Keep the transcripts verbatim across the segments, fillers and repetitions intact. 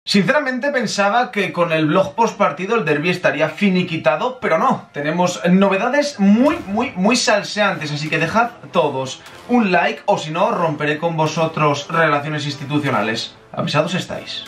Sinceramente pensaba que con el vlog post partido el derbi estaría finiquitado, pero no, tenemos novedades muy, muy, muy salseantes, así que dejad todos un like o si no romperé con vosotros relaciones institucionales. Avisados estáis.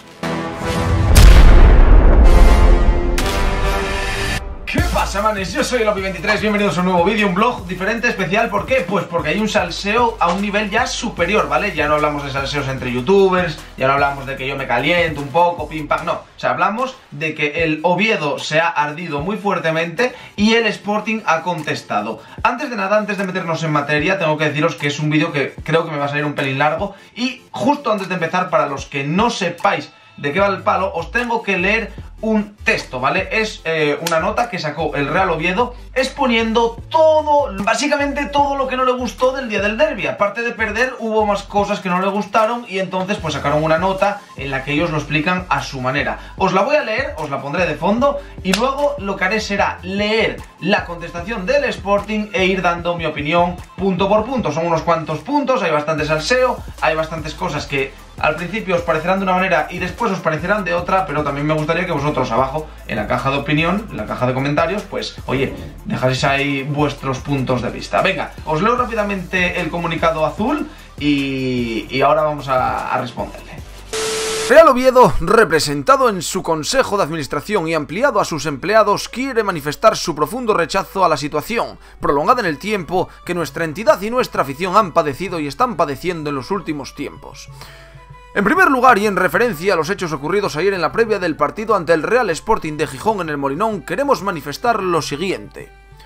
¿Qué pasa, manes? Yo soy el Opi veintitrés, bienvenidos a un nuevo vídeo, un vlog diferente, especial. ¿Por qué? Pues porque hay un salseo a un nivel ya superior, ¿vale? Ya no hablamos de salseos entre youtubers, ya no hablamos de que yo me caliento un poco, pim pam, no. O sea, hablamos de que el Oviedo se ha ardido muy fuertemente y el Sporting ha contestado. Antes de nada, antes de meternos en materia, tengo que deciros que es un vídeo que creo que me va a salir un pelín largo. Y justo antes de empezar, para los que no sepáis de qué va el palo, os tengo que leer un texto, ¿vale? Es eh, una nota que sacó el Real Oviedo exponiendo todo, básicamente todo lo que no le gustó del día del derbi. Aparte de perder, hubo más cosas que no le gustaron y entonces pues sacaron una nota en la que ellos lo explican a su manera. Os la voy a leer, os la pondré de fondo y luego lo que haré será leer la contestación del Sporting e ir dando mi opinión punto por punto. Son unos cuantos puntos, hay bastante salseo, hay bastantes cosas que al principio os parecerán de una manera y después os parecerán de otra, pero también me gustaría que vosotros abajo, en la caja de opinión, en la caja de comentarios, pues, oye, dejáis ahí vuestros puntos de vista. Venga, os leo rápidamente el comunicado azul y, y ahora vamos a, a responderle. Real Oviedo, representado en su Consejo de Administración y ampliado a sus empleados, quiere manifestar su profundo rechazo a la situación, prolongada en el tiempo, que nuestra entidad y nuestra afición han padecido y están padeciendo en los últimos tiempos. En primer lugar, y en referencia a los hechos ocurridos ayer en la previa del partido ante el Real Sporting de Gijón en el Molinón, queremos manifestar lo siguiente.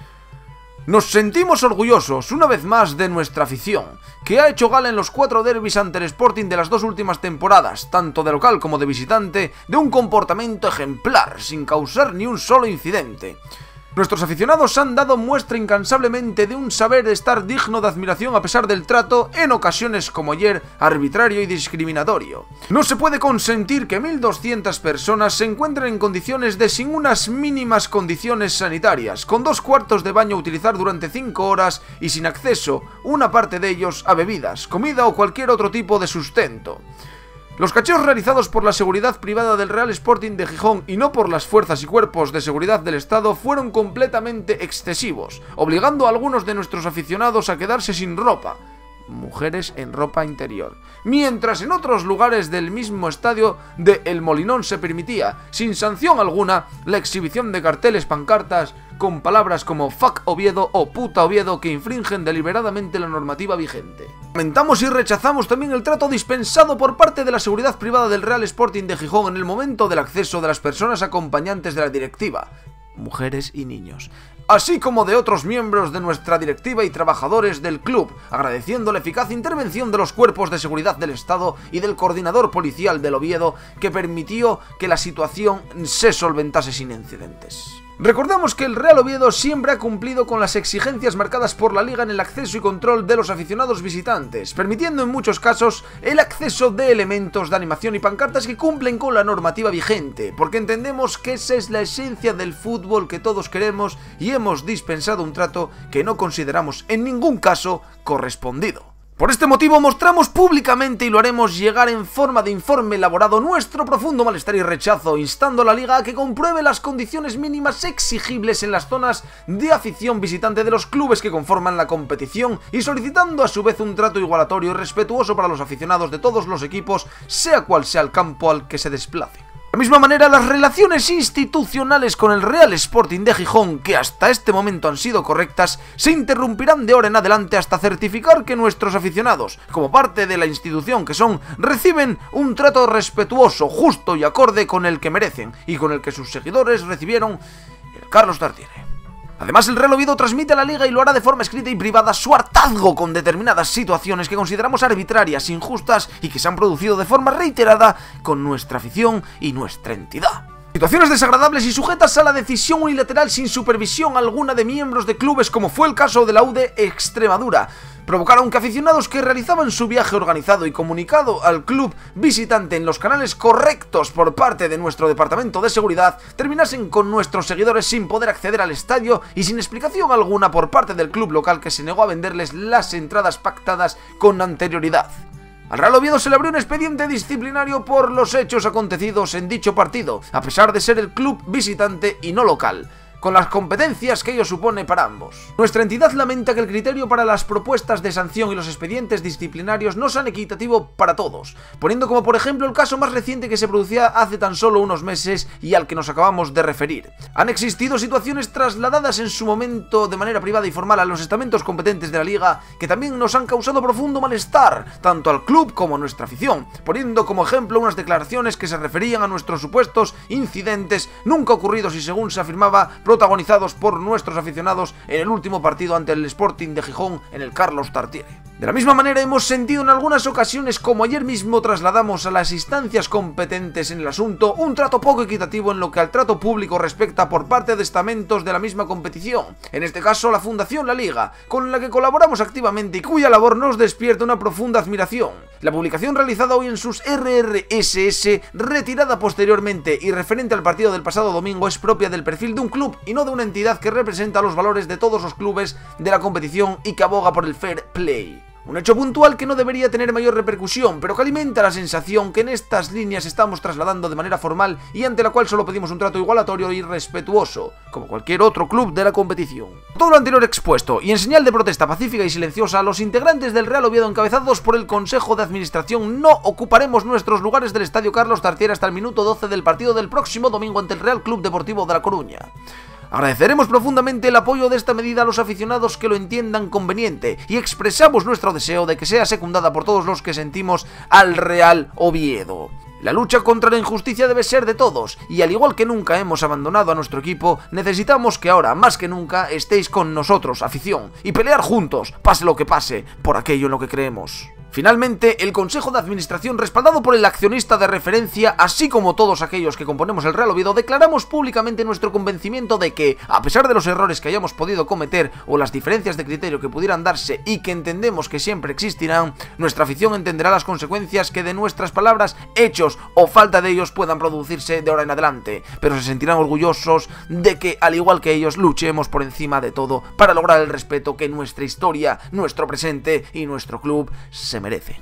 Nos sentimos orgullosos, una vez más, de nuestra afición, que ha hecho gala en los cuatro derbis ante el Sporting de las dos últimas temporadas, tanto de local como de visitante, de un comportamiento ejemplar, sin causar ni un solo incidente. Nuestros aficionados han dado muestra incansablemente de un saber estar digno de admiración a pesar del trato, en ocasiones como ayer, arbitrario y discriminatorio. No se puede consentir que mil doscientas personas se encuentren en condiciones de sin unas mínimas condiciones sanitarias, con dos cuartos de baño a utilizar durante cinco horas y sin acceso, una parte de ellos, a bebidas, comida o cualquier otro tipo de sustento. Los cacheos realizados por la seguridad privada del Real Sporting de Gijón y no por las fuerzas y cuerpos de seguridad del Estado fueron completamente excesivos, obligando a algunos de nuestros aficionados a quedarse sin ropa, mujeres en ropa interior, mientras en otros lugares del mismo estadio de El Molinón se permitía, sin sanción alguna, la exhibición de carteles, pancartas con palabras como fuck Oviedo o puta Oviedo que infringen deliberadamente la normativa vigente. Lamentamos y rechazamos también el trato dispensado por parte de la seguridad privada del Real Sporting de Gijón en el momento del acceso de las personas acompañantes de la directiva, mujeres y niños, así como de otros miembros de nuestra directiva y trabajadores del club, agradeciendo la eficaz intervención de los cuerpos de seguridad del Estado y del coordinador policial del Oviedo, que permitió que la situación se solventase sin incidentes. Recordamos que el Real Oviedo siempre ha cumplido con las exigencias marcadas por la Liga en el acceso y control de los aficionados visitantes, permitiendo en muchos casos el acceso de elementos de animación y pancartas que cumplen con la normativa vigente, porque entendemos que esa es la esencia del fútbol que todos queremos y hemos dispensado un trato que no consideramos en ningún caso correspondido. Por este motivo mostramos públicamente y lo haremos llegar en forma de informe elaborado nuestro profundo malestar y rechazo, instando a la Liga a que compruebe las condiciones mínimas exigibles en las zonas de afición visitante de los clubes que conforman la competición y solicitando a su vez un trato igualatorio y respetuoso para los aficionados de todos los equipos, sea cual sea el campo al que se desplace. De la misma manera, las relaciones institucionales con el Real Sporting de Gijón, que hasta este momento han sido correctas, se interrumpirán de ahora en adelante hasta certificar que nuestros aficionados, como parte de la institución que son, reciben un trato respetuoso, justo y acorde con el que merecen y con el que sus seguidores recibieron el Carlos Tartiere. Además, el Real Oviedo transmite a la Liga y lo hará de forma escrita y privada su hartazgo con determinadas situaciones que consideramos arbitrarias, injustas y que se han producido de forma reiterada con nuestra afición y nuestra entidad. Situaciones desagradables y sujetas a la decisión unilateral sin supervisión alguna de miembros de clubes, como fue el caso de la U D Extremadura, provocaron que aficionados que realizaban su viaje organizado y comunicado al club visitante en los canales correctos por parte de nuestro departamento de seguridad terminasen con nuestros seguidores sin poder acceder al estadio y sin explicación alguna por parte del club local, que se negó a venderles las entradas pactadas con anterioridad. Al Real Oviedo se le abrió un expediente disciplinario por los hechos acontecidos en dicho partido, a pesar de ser el club visitante y no local, con las competencias que ello supone para ambos. Nuestra entidad lamenta que el criterio para las propuestas de sanción y los expedientes disciplinarios no sean equitativo para todos, poniendo como por ejemplo el caso más reciente que se producía hace tan solo unos meses y al que nos acabamos de referir. Han existido situaciones trasladadas en su momento de manera privada y formal a los estamentos competentes de la liga que también nos han causado profundo malestar, tanto al club como a nuestra afición, poniendo como ejemplo unas declaraciones que se referían a nuestros supuestos incidentes nunca ocurridos y, según se afirmaba, protagonizados por nuestros aficionados en el último partido ante el Sporting de Gijón en el Carlos Tartiere. De la misma manera hemos sentido en algunas ocasiones, como ayer mismo trasladamos a las instancias competentes en el asunto, un trato poco equitativo en lo que al trato público respecta por parte de estamentos de la misma competición, en este caso la Fundación La Liga, con la que colaboramos activamente y cuya labor nos despierta una profunda admiración. La publicación realizada hoy en sus R R S S, retirada posteriormente y referente al partido del pasado domingo, es propia del perfil de un club y no de una entidad que representa los valores de todos los clubes de la competición y que aboga por el fair play. Un hecho puntual que no debería tener mayor repercusión, pero que alimenta la sensación que en estas líneas estamos trasladando de manera formal y ante la cual solo pedimos un trato igualatorio y respetuoso, como cualquier otro club de la competición. Todo lo anterior expuesto, y en señal de protesta pacífica y silenciosa, los integrantes del Real Oviedo, encabezados por el Consejo de Administración, no ocuparemos nuestros lugares del Estadio Carlos Tartiere hasta el minuto doce del partido del próximo domingo ante el Real Club Deportivo de La Coruña. Agradeceremos profundamente el apoyo de esta medida a los aficionados que lo entiendan conveniente y expresamos nuestro deseo de que sea secundada por todos los que sentimos al Real Oviedo. La lucha contra la injusticia debe ser de todos y, al igual que nunca hemos abandonado a nuestro equipo, necesitamos que ahora, más que nunca, estéis con nosotros, afición, y pelear juntos, pase lo que pase, por aquello en lo que creemos. Finalmente, el Consejo de Administración, respaldado por el accionista de referencia, así como todos aquellos que componemos el Real Oviedo, declaramos públicamente nuestro convencimiento de que, a pesar de los errores que hayamos podido cometer o las diferencias de criterio que pudieran darse y que entendemos que siempre existirán, nuestra afición entenderá las consecuencias que de nuestras palabras, hechos o falta de ellos puedan producirse de ahora en adelante, pero se sentirán orgullosos de que, al igual que ellos, luchemos por encima de todo para lograr el respeto que nuestra historia, nuestro presente y nuestro club se merecen.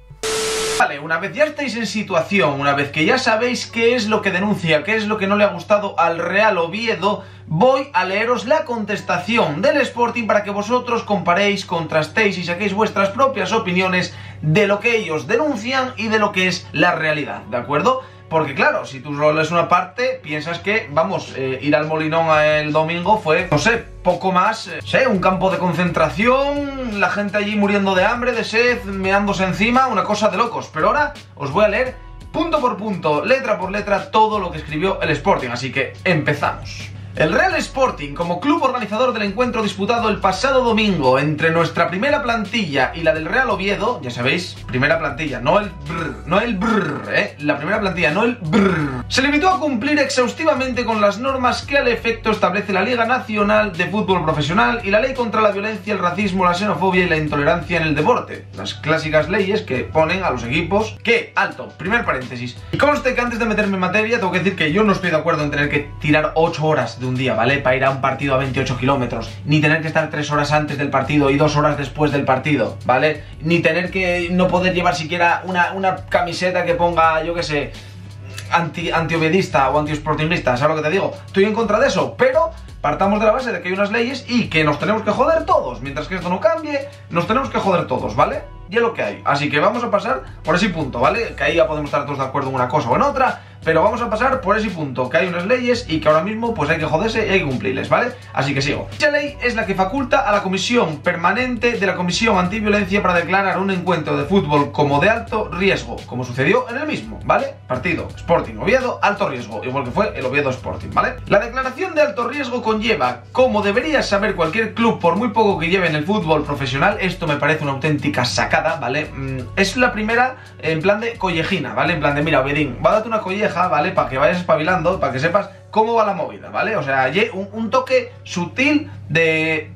Vale, una vez ya estáis en situación, una vez que ya sabéis qué es lo que denuncia, qué es lo que no le ha gustado al Real Oviedo, voy a leeros la contestación del Sporting para que vosotros comparéis, contrastéis y saquéis vuestras propias opiniones de lo que ellos denuncian y de lo que es la realidad, ¿de acuerdo? Porque claro, si tú solo lees una parte, piensas que, vamos, eh, ir al Molinón el domingo fue, no sé, poco más, eh, sé, un campo de concentración, la gente allí muriendo de hambre, de sed, meándose encima, una cosa de locos. Pero ahora os voy a leer punto por punto, letra por letra, todo lo que escribió el Sporting, así que empezamos. El Real Sporting, como club organizador del encuentro disputado el pasado domingo entre nuestra primera plantilla y la del Real Oviedo, ya sabéis, primera plantilla, no el brr, no el brr, eh, la primera plantilla, no el brr, se limitó a cumplir exhaustivamente con las normas que al efecto establece la Liga Nacional de Fútbol Profesional y la Ley contra la Violencia, el Racismo, la Xenofobia y la Intolerancia en el Deporte, las clásicas leyes que ponen a los equipos que, alto, primer paréntesis, y conste que antes de meterme en materia tengo que decir que yo no estoy de acuerdo en tener que tirar ocho horas de un día, ¿vale? Para ir a un partido a veintiocho kilómetros, ni tener que estar tres horas antes del partido y dos horas después del partido, ¿vale? Ni tener que no poder llevar siquiera una, una camiseta que ponga, yo qué sé, anti, anti-oviedista o anti-sportingista, ¿sabes lo que te digo? Estoy en contra de eso, pero partamos de la base de que hay unas leyes y que nos tenemos que joder todos. Mientras que esto no cambie, nos tenemos que joder todos, ¿vale? Y es lo que hay. Así que vamos a pasar por ese punto, ¿vale? Que ahí ya podemos estar todos de acuerdo en una cosa o en otra, pero vamos a pasar por ese punto, que hay unas leyes y que ahora mismo pues hay que joderse y hay que cumplirles, ¿vale? Así que sigo. Dicha ley es la que faculta a la Comisión Permanente de la Comisión Antiviolencia para declarar un encuentro de fútbol como de alto riesgo, como sucedió en el mismo, ¿vale? Partido Sporting Oviedo, alto riesgo, igual que fue el Oviedo Sporting, ¿vale? La declaración de alto riesgo conlleva, como debería saber cualquier club por muy poco que lleve en el fútbol profesional, esto me parece una auténtica sacada, ¿vale? Mm, es la primera en plan de collejina, ¿vale? En plan de, mira, Ovedín, va a darte una colleja, ¿vale? Para que vayas espabilando, para que sepas cómo va la movida, ¿vale? O sea, un, un toque sutil de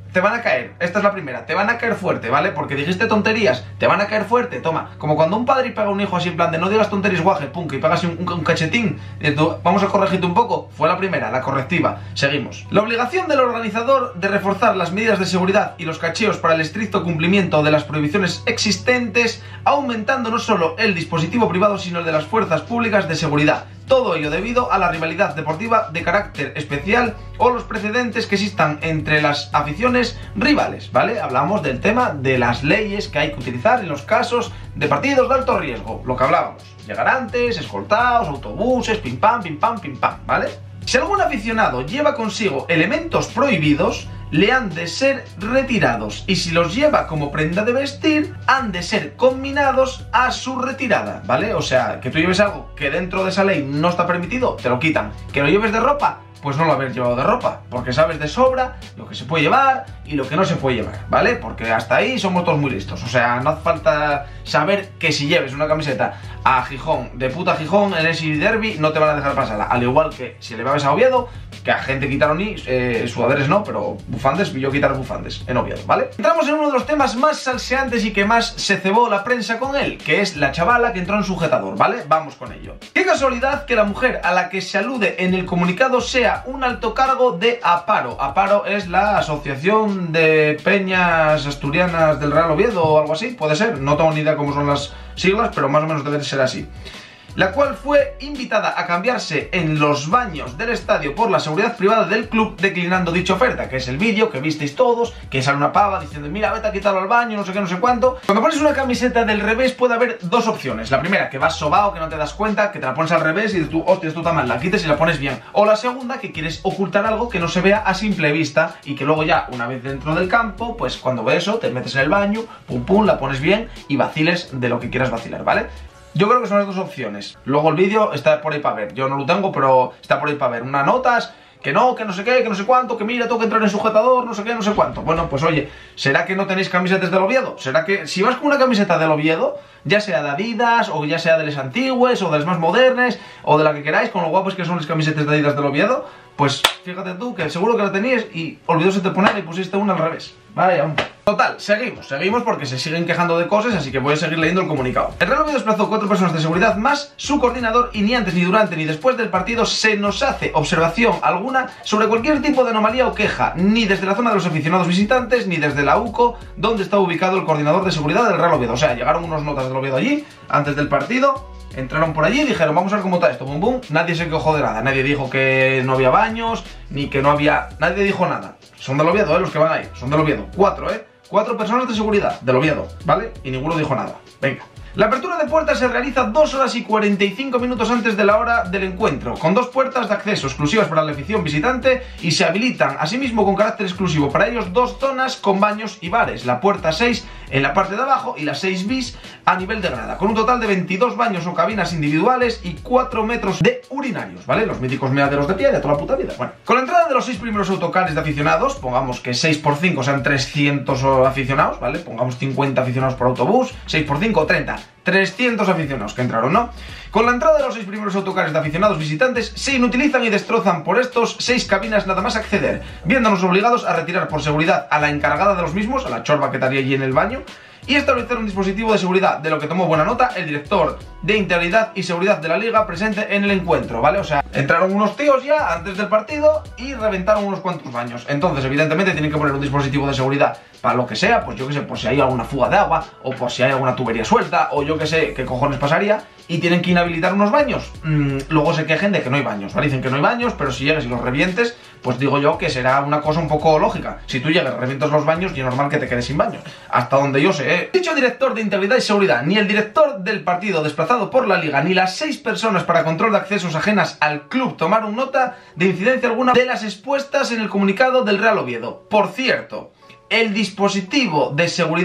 te van a caer, esta es la primera, te van a caer fuerte, ¿vale? Porque dijiste tonterías, te van a caer fuerte, toma. Como cuando un padre pega a un hijo así en plan de no digas tonterías, guaje, pum, que pegas un, un, un cachetín, y tú, vamos a corregirte un poco. Fue la primera, la correctiva. Seguimos. La obligación del organizador de reforzar las medidas de seguridad y los cacheos para el estricto cumplimiento de las prohibiciones existentes, aumentando no solo el dispositivo privado, sino el de las fuerzas públicas de seguridad. Todo ello debido a la rivalidad deportiva de carácter especial o los precedentes que existan entre las aficiones rivales, ¿vale? Hablamos del tema de las leyes que hay que utilizar en los casos de partidos de alto riesgo, lo que hablábamos. Llegar antes, escoltados, autobuses, pim pam, pim pam, pim pam, ¿vale? Si algún aficionado lleva consigo elementos prohibidos, le han de ser retirados, y si los lleva como prenda de vestir, han de ser conminados a su retirada, ¿vale? O sea, que tú lleves algo que dentro de esa ley no está permitido, te lo quitan. Que lo lleves de ropa, pues no lo haber llevado de ropa, porque sabes de sobra lo que se puede llevar y lo que no se puede llevar, ¿vale? Porque hasta ahí somos todos muy listos. O sea, no hace falta saber que si lleves una camiseta a Gijón, de puta Gijón, en el City Derby, no te van a dejar pasarla. Al igual que si le vas a Oviedo, que a gente quitaron y eh, sudaderes no, pero bufandes, yo quitar bufandes en Oviedo, ¿vale? Entramos en uno de los temas más salseantes y que más se cebó la prensa con él, que es la chavala que entró en sujetador, ¿vale? Vamos con ello. Qué casualidad que la mujer a la que se alude en el comunicado sea un alto cargo de APARO. APARO es la Asociación de Peñas Asturianas del Real Oviedo o algo así, puede ser, no tengo ni idea cómo son las siglas, pero más o menos debe ser así. La cual fue invitada a cambiarse en los baños del estadio por la seguridad privada del club, declinando dicha oferta, que es el vídeo que visteis todos, que sale una pava diciendo mira, vete a quitarlo al baño, no sé qué, no sé cuánto. Cuando pones una camiseta del revés puede haber dos opciones. La primera, que vas sobao, que no te das cuenta, que te la pones al revés y tú, hostia, esto está mal, la quites y la pones bien. O la segunda, que quieres ocultar algo que no se vea a simple vista y que luego ya, una vez dentro del campo, pues cuando ves eso, te metes en el baño, pum pum, la pones bien y vaciles de lo que quieras vacilar, ¿vale? Yo creo que son las dos opciones. Luego el vídeo está por ahí para ver. Yo no lo tengo, pero está por ahí para ver. Una notas, que no, que no sé qué, que no sé cuánto, que mira, tengo que entrar en sujetador, no sé qué, no sé cuánto. Bueno, pues oye, ¿será que no tenéis camisetas del Oviedo? ¿Será que si vas con una camiseta del Oviedo, ya sea de Adidas, o ya sea de las antiguas, o de las más modernas, o de la que queráis, con lo guapos que son las camisetas de Adidas del Oviedo, pues fíjate tú, que seguro que la tenías y olvidóse de ponerla y pusiste una al revés. Vaya, hombre. Total, seguimos, seguimos porque se siguen quejando de cosas, así que voy a seguir leyendo el comunicado. El Real Oviedo desplazó cuatro personas de seguridad más su coordinador y ni antes, ni durante, ni después del partido se nos hace observación alguna sobre cualquier tipo de anomalía o queja, ni desde la zona de los aficionados visitantes, ni desde la U C O, donde está ubicado el coordinador de seguridad del Real Oviedo. O sea, llegaron unos notas del Oviedo allí, antes del partido, entraron por allí y dijeron, vamos a ver cómo está esto, bum bum, nadie se quejó de nada, nadie dijo que no había baños, ni que no había, nadie dijo nada. Son del Oviedo, eh, los que van ahí, son del Oviedo, cuatro, eh. Cuatro personas de seguridad del Oviedo, ¿vale? Y ninguno dijo nada. Venga. La apertura de puertas se realiza dos horas y cuarenta y cinco minutos antes de la hora del encuentro, con dos puertas de acceso exclusivas para la afición visitante y se habilitan, asimismo con carácter exclusivo para ellos, dos zonas con baños y bares, la puerta seis en la parte de abajo y la seis bis a nivel de grada, con un total de veintidós baños o cabinas individuales y cuatro metros de urinarios, ¿vale? Los míticos meaderos de pie de toda la puta vida. Bueno, con la entrada de los seis primeros autocares de aficionados, pongamos que seis por cinco sean trescientos aficionados, ¿vale? Pongamos cincuenta aficionados por autobús, seis por cinco, treinta. trescientos aficionados que entraron, ¿no? Con la entrada de los seis primeros autocares de aficionados visitantes, se inutilizan y destrozan por estos seis cabinas nada más acceder, viéndonos obligados a retirar por seguridad a la encargada de los mismos, a la chorba que estaría allí en el baño, y establecer un dispositivo de seguridad, de lo que tomó buena nota el director de Integridad y Seguridad de la Liga presente en el encuentro, ¿vale? O sea, entraron unos tíos ya antes del partido y reventaron unos cuantos baños. Entonces, evidentemente, tienen que poner un dispositivo de seguridad para lo que sea, pues yo que sé, por si hay alguna fuga de agua, o por si hay alguna tubería suelta, o yo que sé, qué cojones pasaría, y tienen que inhabilitar unos baños. Mm, luego se quejen de que no hay baños, ¿vale? Dicen que no hay baños, pero si llegas y los revientes, pues digo yo que será una cosa un poco lógica. Si tú llegas, revientas los baños y es normal que te quedes sin baños. Hasta donde yo sé, ¿eh? Dicho director de Integridad y Seguridad, ni el director del partido desplazado por la Liga, ni las seis personas para control de accesos ajenas al club tomaron nota de incidencia alguna de las expuestas en el comunicado del Real Oviedo. Por cierto, el dispositivo de seguridad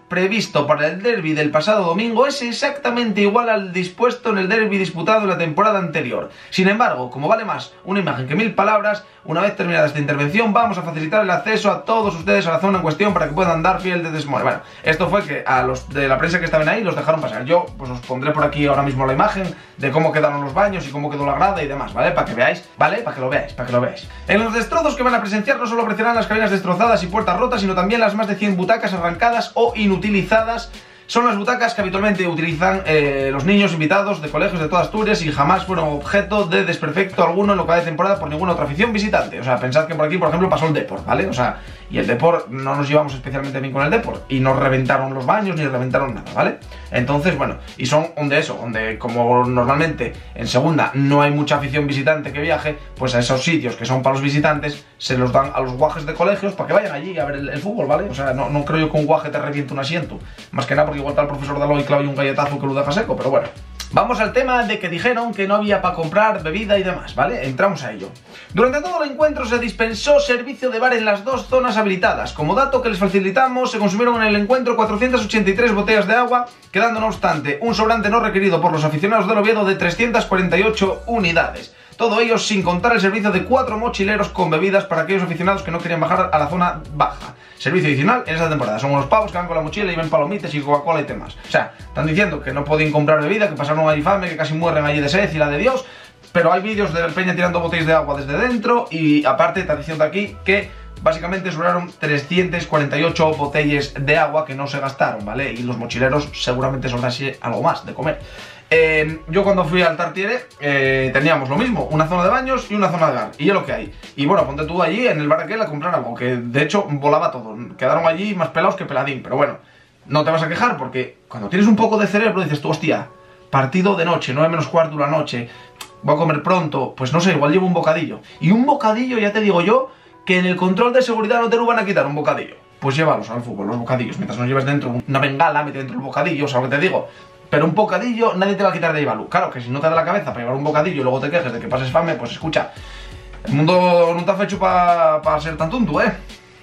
previsto para el derbi del pasado domingo es exactamente igual al dispuesto en el derbi disputado en la temporada anterior. Sin embargo, como vale más una imagen que mil palabras, una vez terminada esta intervención vamos a facilitar el acceso a todos ustedes a la zona en cuestión para que puedan dar fiel de testimonio. Bueno, esto fue que a los de la prensa que estaban ahí los dejaron pasar. Yo pues os pondré por aquí ahora mismo la imagen de cómo quedaron los baños y cómo quedó la grada y demás, ¿vale? Para que veáis, ¿vale? Para que lo veáis, para que lo veáis. En los destrozos que van a presenciar no solo apreciarán las cabinas destrozadas y puertas rotas, sino también las más de cien butacas arrancadas o inutilizadas. Son las butacas que habitualmente utilizan eh, los niños invitados de colegios de toda Asturias y jamás fueron objeto de desperfecto alguno en lo que va de temporada por ninguna otra afición visitante. O sea, pensad que por aquí, por ejemplo, pasó el Depor, ¿vale? O sea, y el Depor, no nos llevamos especialmente bien con el Depor y no reventaron los baños ni reventaron nada, ¿vale? Entonces, bueno, y son donde eso, donde como normalmente en segunda no hay mucha afición visitante que viaje, pues a esos sitios que son para los visitantes se los dan a los guajes de colegios para que vayan allí a ver el, el fútbol, ¿vale? O sea, no, no creo yo que un guaje te reviente un asiento, más que nada porque igual está el profesor Daló y clava un galletazo que lo deja seco, pero bueno. Vamos al tema de que dijeron que no había para comprar bebida y demás, ¿vale? Entramos a ello. Durante todo el encuentro se dispensó servicio de bar en las dos zonas habilitadas. Como dato que les facilitamos, se consumieron en el encuentro cuatrocientas ochenta y tres botellas de agua, quedando no obstante un sobrante no requerido por los aficionados del Oviedo de trescientas cuarenta y ocho unidades. Todo ello sin contar el servicio de cuatro mochileros con bebidas para aquellos aficionados que no querían bajar a la zona baja. Servicio adicional en esta temporada. Son unos pavos que van con la mochila y ven palomitas y Coca-Cola y temas. O sea, están diciendo que no podían comprar bebida, que pasaron ahí fame, que casi mueren allí de sed y la de Dios. Pero hay vídeos de Peña tirando botellas de agua desde dentro y aparte está diciendo aquí que básicamente sobraron trescientas cuarenta y ocho botellas de agua que no se gastaron, ¿vale? Y los mochileros seguramente sobrase algo más de comer. Eh, yo cuando fui al Tartiere eh, teníamos lo mismo, una zona de baños y una zona de bar, y es lo que hay. Y bueno, ponte tú allí en el bar aquel a comprar algo, que de hecho volaba todo. Quedaron allí más pelados que peladín, pero bueno, no te vas a quejar porque cuando tienes un poco de cerebro dices tú, hostia, partido de noche, nueve menos cuarto de la noche, voy a comer pronto, pues no sé, igual llevo un bocadillo. Y un bocadillo, ya te digo yo, que en el control de seguridad no te lo van a quitar un bocadillo. Pues llévalos al fútbol, los bocadillos, mientras no lleves dentro una bengala, mete dentro el bocadillo, ¿sabes lo que te digo? Pero un bocadillo nadie te va a quitar de llevarlo. Claro que si no te da la cabeza para llevar un bocadillo y luego te quejes de que pases fame, pues escucha, el mundo no está hecho para pa ser tan tonto, ¿eh?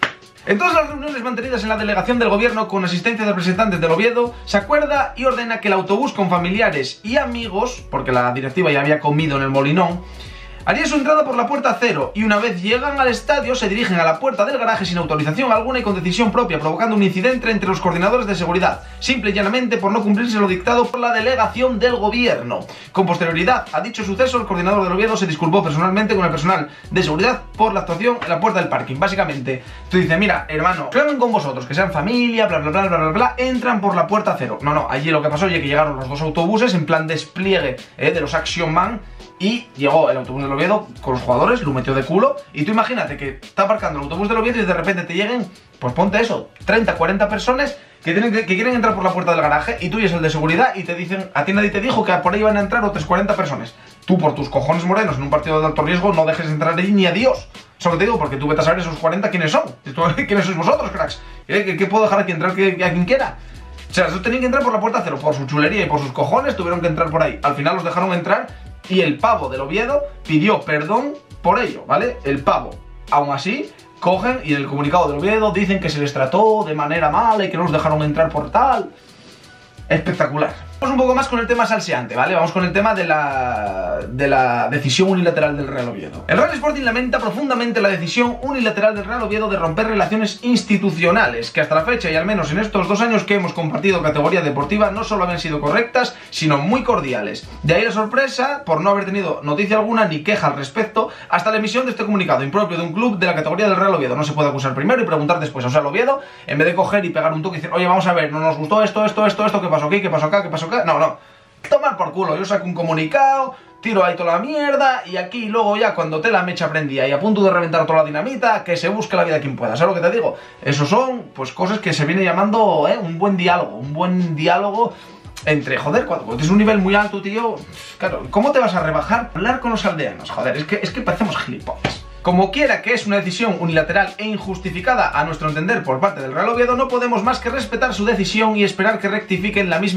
En todas las reuniones mantenidas en la delegación del gobierno con asistencia de representantes del Oviedo, se acuerda y ordena que el autobús con familiares y amigos, porque la directiva ya había comido en el Molinón, haría su entrada por la puerta cero y una vez llegan al estadio se dirigen a la puerta del garaje sin autorización alguna y con decisión propia, provocando un incidente entre los coordinadores de seguridad, simple y llanamente por no cumplirse lo dictado por la delegación del gobierno. Con posterioridad a dicho suceso, el coordinador del Oviedo se disculpó personalmente con el personal de seguridad por la actuación en la puerta del parking. Básicamente, tú dices, mira, hermano, clamen con vosotros, que sean familia, bla bla bla bla bla bla, entran por la puerta cero. No, no, allí lo que pasó es que llegaron los dos autobuses en plan despliegue eh, de los Action Man. Y llegó el autobús del Oviedo con los jugadores, lo metió de culo. Y tú imagínate que está aparcando el autobús del Oviedo y de repente te lleguen, pues ponte eso, treinta, cuarenta personas que, tienen que, que quieren entrar por la puerta del garaje. Y tú y es el de seguridad y te dicen, a ti nadie te dijo que por ahí van a entrar otras cuarenta personas. Tú por tus cojones morenos en un partido de alto riesgo no dejes entrar ahí ni a Dios. Solo te digo, porque tú vete a saber esos cuarenta quiénes son. ¿Quiénes sois vosotros, cracks? ¿Qué, qué puedo dejar aquí entrar que, que a quien quiera? O sea, esos tenían que entrar por la puerta cero, por su chulería y por sus cojones tuvieron que entrar por ahí. Al final los dejaron entrar y el pavo del Oviedo pidió perdón por ello, ¿vale? El pavo. Aún así, cogen y en el comunicado del Oviedo dicen que se les trató de manera mala y que no los dejaron entrar por tal. Espectacular. Vamos un poco más con el tema salseante, ¿vale? Vamos con el tema de la, de la decisión unilateral del Real Oviedo. El Real Sporting lamenta profundamente la decisión unilateral del Real Oviedo de romper relaciones institucionales, que hasta la fecha y al menos en estos dos años que hemos compartido categoría deportiva no solo habían sido correctas, sino muy cordiales. De ahí la sorpresa por no haber tenido noticia alguna ni queja al respecto hasta la emisión de este comunicado impropio de un club de la categoría del Real Oviedo. No se puede acusar primero y preguntar después. O sea, el Oviedo, en vez de coger y pegar un toque y decir, oye, vamos a ver, no nos gustó esto, esto, esto, esto, ¿qué pasó aquí? ¿Qué pasó acá? ¿Qué pasó acá? No, no. Tomar por culo. Yo saco un comunicado, tiro ahí toda la mierda y aquí luego ya cuando te la mecha prendía y a punto de reventar toda la dinamita, que se busque la vida quien pueda. ¿Sabes lo que te digo? Esos son, pues, cosas que se viene llamando, ¿eh? Un buen diálogo. Un buen diálogo entre, joder, cuando tienes un nivel muy alto, tío. Claro, ¿cómo te vas a rebajar? Hablar con los aldeanos, joder, es que, es que parecemos gilipollas. Como quiera que es una decisión unilateral e injustificada a nuestro entender por parte del Real Oviedo, no podemos más que respetar su decisión y esperar que rectifiquen la misma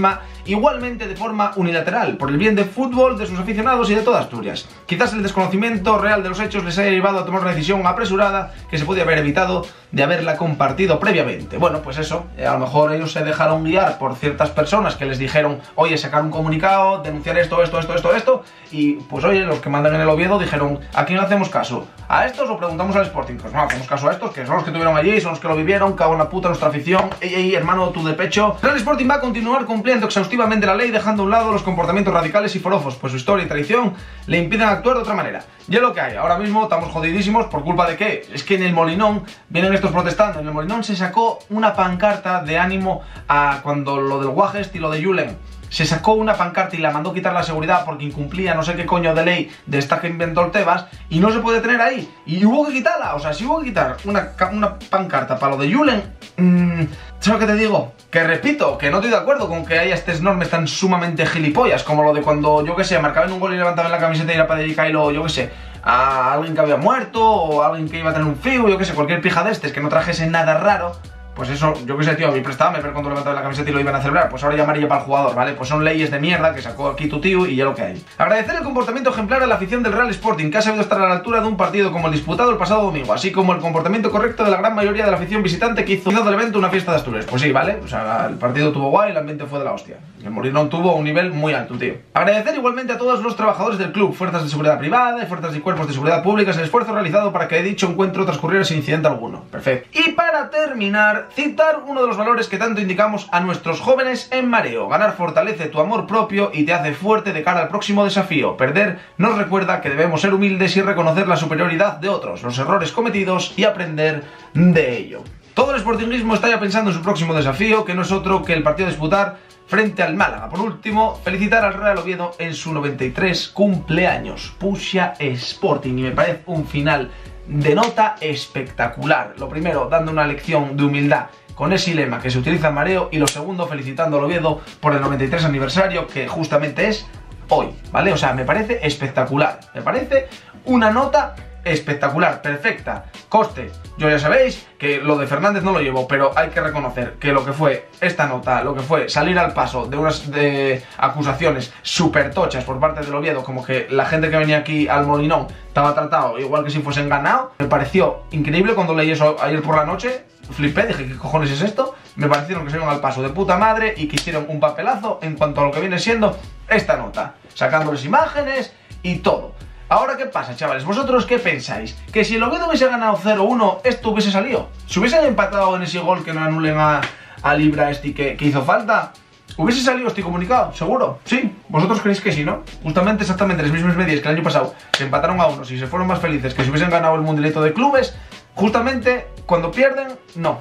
igualmente de forma unilateral, por el bien del fútbol, de sus aficionados y de toda Asturias. Quizás el desconocimiento real de los hechos les haya llevado a tomar una decisión apresurada que se podía haber evitado de haberla compartido previamente. Bueno, pues eso, a lo mejor ellos se dejaron guiar por ciertas personas que les dijeron, oye, sacar un comunicado, denunciar esto, esto, esto, esto, esto, y pues oye, los que mandan en el Oviedo dijeron, ¿a quién hacemos caso? ¿A estos o preguntamos al Sporting? Pues no, hacemos caso a estos, que son los que estuvieron allí, son los que lo vivieron, cago en la puta nuestra afición, ey, ey, hermano, tú de pecho. El Real Sporting va a continuar cumpliendo exhaustivamente la ley, dejando a un lado los comportamientos radicales y forofos, pues su historia y tradición le impiden actuar de otra manera. Y es lo que hay, ahora mismo estamos jodidísimos, ¿por culpa de qué? Es que en el Molinón vienen estos protestando, en el Molinón se sacó una pancarta de ánimo a cuando lo del guaje estilo de Julen. Se sacó una pancarta y la mandó quitar la seguridad porque incumplía no sé qué coño de ley de esta que inventó el Tebas y no se puede tener ahí. Y hubo que quitarla, o sea, si hubo que quitar una, una pancarta para lo de Julen, mmm, ¿sabes lo que te digo? Que repito, que no estoy de acuerdo con que haya estas normas tan sumamente gilipollas, como lo de cuando, yo que sé, marcaban un gol y levantaban la camiseta y era para dedicarlo, yo que sé, a alguien que había muerto o a alguien que iba a tener un fiu, yo que sé, cualquier pija de estos que no trajese nada raro. Pues eso, yo que sé, tío, a mí prestábame ver cuando levantaban la camiseta y lo iban a celebrar. Pues ahora ya amarilla para el jugador, ¿vale? Pues son leyes de mierda que sacó aquí tu tío y ya lo que hay. Agradecer el comportamiento ejemplar a la afición del Real Sporting, que ha sabido estar a la altura de un partido como el disputado el pasado domingo, así como el comportamiento correcto de la gran mayoría de la afición visitante que hizo del evento una fiesta de Asturias. Pues sí, ¿vale? O sea, el partido tuvo guay, el ambiente fue de la hostia. El Molinón tuvo un nivel muy alto, tío. Agradecer igualmente a todos los trabajadores del club, fuerzas de seguridad privada y fuerzas y cuerpos de seguridad públicas, el esfuerzo realizado para que dicho encuentro transcurriera sin incidente alguno. Perfecto. Y para terminar, citar uno de los valores que tanto indicamos a nuestros jóvenes en Mareo. Ganar fortalece tu amor propio y te hace fuerte de cara al próximo desafío. Perder nos recuerda que debemos ser humildes y reconocer la superioridad de otros, los errores cometidos y aprender de ello. Todo el sportingismo está ya pensando en su próximo desafío, que no es otro que el partido a disputar frente al Málaga. Por último, felicitar al Real Oviedo en su noventa y tres cumpleaños. Puxa Sporting, y me parece un final de nota espectacular. Lo primero, dando una lección de humildad con ese lema que se utiliza en Mareo, y lo segundo, felicitando al Oviedo por el noventa y tres aniversario, que justamente es hoy, ¿vale? O sea, me parece espectacular, me parece una nota espectacular, perfecta. Coste, yo ya sabéis que lo de Fernández no lo llevo, pero hay que reconocer que lo que fue esta nota, lo que fue salir al paso de unas de acusaciones súper tochas por parte del Oviedo, como que la gente que venía aquí al Molinón estaba tratado igual que si fuesen ganado, me pareció increíble cuando leí eso ayer por la noche. Flipé, dije, ¿qué cojones es esto? Me parecieron que se iban al paso de puta madre y que hicieron un papelazo en cuanto a lo que viene siendo esta nota, sacándoles imágenes y todo. Ahora, ¿qué pasa, chavales? ¿Vosotros qué pensáis? ¿Que si el Oviedo hubiese ganado cero uno, esto hubiese salido? ¿Si hubiesen empatado en ese gol que no anulen a, a Libra este que, que hizo falta? ¿Hubiese salido este comunicado? ¿Seguro? Sí. ¿Vosotros creéis que sí, no? Justamente exactamente las mismas medidas que el año pasado se empataron a unos y se fueron más felices que si hubiesen ganado el Mundialito de Clubes, justamente cuando pierden, no.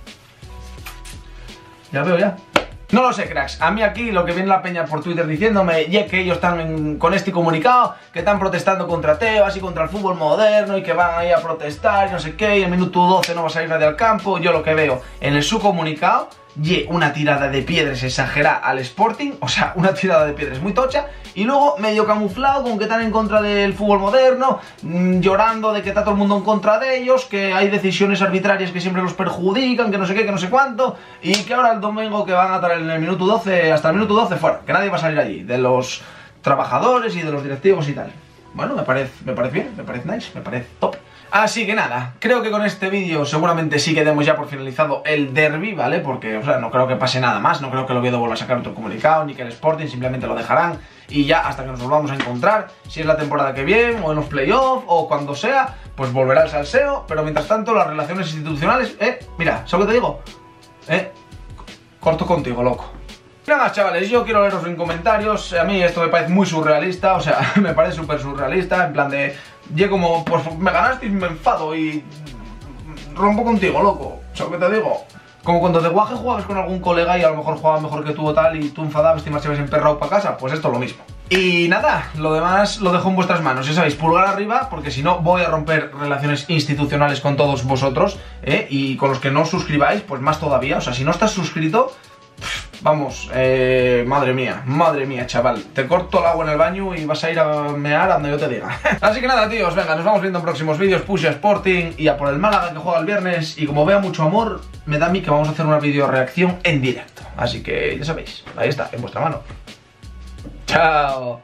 Ya veo ya. No lo sé, cracks, a mí aquí lo que viene la peña por Twitter diciéndome ya que ellos están en, con este comunicado, que están protestando contra Tebas y contra el fútbol moderno y que van ahí a protestar y no sé qué, y en el minuto doce no va a salir nadie al campo. Yo lo que veo en el su comunicado, y una tirada de piedras exagerada al Sporting, o sea, una tirada de piedras muy tocha, y luego medio camuflado con que están en contra del fútbol moderno, mmm, llorando de que está todo el mundo en contra de ellos, que hay decisiones arbitrarias que siempre los perjudican, que no sé qué, que no sé cuánto, y que ahora el domingo que van a estar en el minuto doce, hasta el minuto doce fuera, que nadie va a salir allí, de los trabajadores y de los directivos y tal. Bueno, me parece, me parece bien, me parece nice, me parece top. Así que nada, creo que con este vídeo seguramente sí que demos ya por finalizado el derbi, ¿vale? Porque, o sea, no creo que pase nada más, no creo que el Oviedo vuelva a sacar otro comunicado, ni que el Sporting, simplemente lo dejarán y ya hasta que nos volvamos a encontrar, si es la temporada que viene, o en los playoffs, o cuando sea, pues volverá el salseo, pero mientras tanto las relaciones institucionales, eh, mira, ¿sabes lo que te digo? Eh, corto contigo, loco. Nada más, chavales, yo quiero leeros en comentarios. A mí esto me parece muy surrealista, o sea, me parece súper surrealista, en plan de... Yo como, pues me ganaste y me enfado y... rompo contigo, loco, ¿sabes lo que te digo? Como cuando de guaje jugabas con algún colega y a lo mejor jugaba mejor que tú o tal y tú enfadabas y te marchabas emperrado para casa, pues esto es lo mismo. Y nada, lo demás lo dejo en vuestras manos, ya sabéis, pulgar arriba, porque si no voy a romper relaciones institucionales con todos vosotros, ¿eh? Y con los que no os suscribáis, pues más todavía, o sea, si no estás suscrito... Pff, Vamos, eh, madre mía, madre mía, chaval. Te corto el agua en el baño y vas a ir a mear a donde yo te diga. Así que nada, tíos, venga, nos vamos viendo en próximos vídeos. Push Sporting y a por el Málaga que juega el viernes. Y como vea mucho amor, me da a mí que vamos a hacer una video reacción en directo. Así que ya sabéis, ahí está, en vuestra mano. Chao.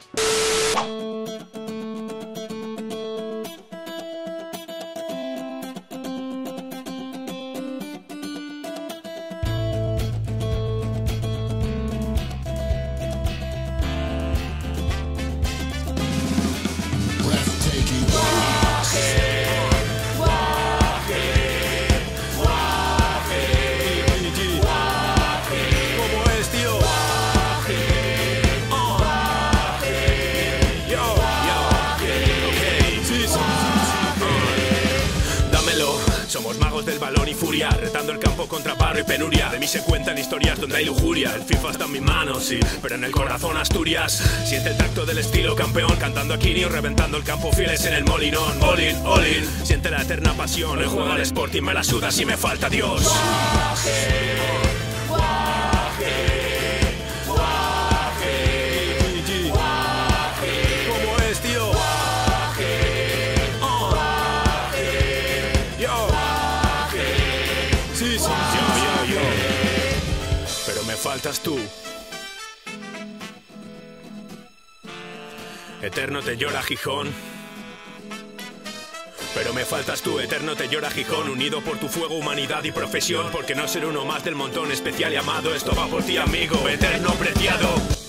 Somos magos del balón y furia, retando el campo contra barro y penuria. De mí se cuentan historias donde hay lujuria. El FIFA está en mis manos, sí, pero en el corazón Asturias. Siente el tacto del estilo campeón, cantando a Kirio, reventando el campo fieles en el molinón. All in, all in, siente la eterna pasión. El juego al Sporting me la suda si me falta Dios. Guaje, guaje, guaje, guaje. ¿Cómo es, tío? Guaje, oh. Yo, sí, sí, yo, yo, yo. Pero me faltas tú. Eterno te llora Gijón. Pero me faltas tú, eterno te llora Gijón. Unido por tu fuego, humanidad y profesión. Porque no ser uno más del montón, especial y amado. Esto va por ti, amigo, eterno preciado.